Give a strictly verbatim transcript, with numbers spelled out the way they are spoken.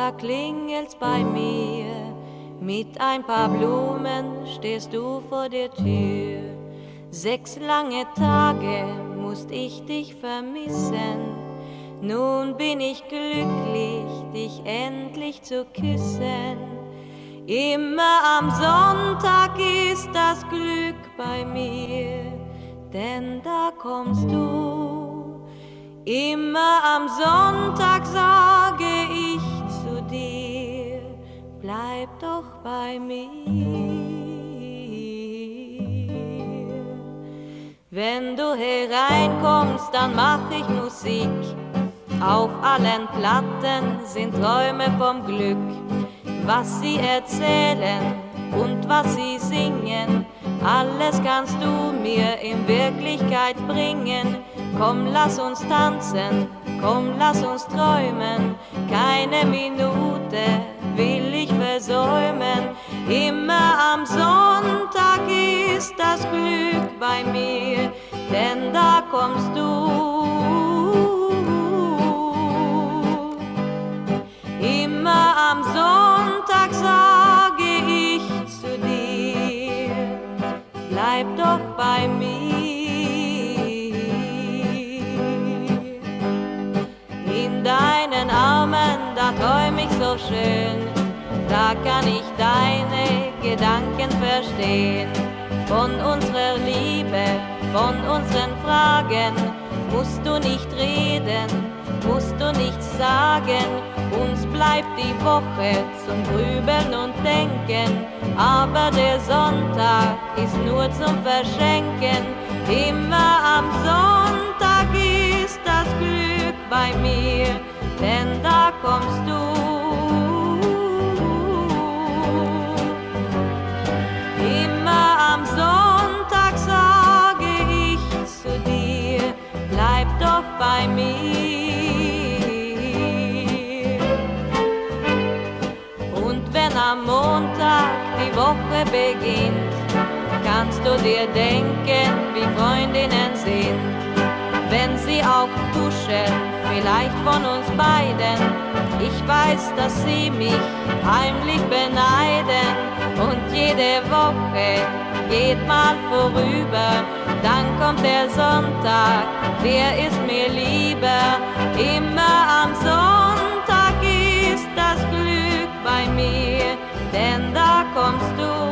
da klingelt's bei mir. Mit ein paar Blumen stehst du vor der Tür. Sechs lange Tage musst ich dich vermissen. Nun bin ich glücklich, dich endlich zu küssen. Immer am Sonntag ist das Glück bei mir, denn da kommst du. Immer am Sonntag sage ich zu dir, bleib doch bei mir. Wenn du hereinkommst, dann mach ich Musik. Auf allen Platten sind Träume vom Glück. Was sie erzählen und was sie singen, alles kannst du mir in Wirklichkeit bringen. Komm, lass uns tanzen, komm, lass uns träumen. Keine Minute will ich versäumen. Immer am Sonntag ist das Glück bei mir, denn da kommst du. Immer am Sonntag sage ich zu dir, bleib doch bei mir. In deinen Armen, da träum ich so schön, da kann ich deine Gedanken verstehen. Von unserer Liebe, von unseren Fragen musst du nicht reden, musst du nichts sagen. Uns bleibt die Woche zum Grübeln und Denken, aber der Sonntag ist nur zum Verschenken. Immer am Sonntag ist das Glück bei mir, denn da kommst du. Immer am Sonntag sage ich zu dir, bleib doch bei mir. Am Montag die Woche beginnt, kannst du dir denken, wie Freundinnen sind. Wenn sie auch tuschen, vielleicht von uns beiden, ich weiß, dass sie mich heimlich beneiden. Und jede Woche geht mal vorüber, dann kommt der Sonntag, der ist mir lieber. Immer am Sonntag ist das Glück bei mir, denn da kommst du.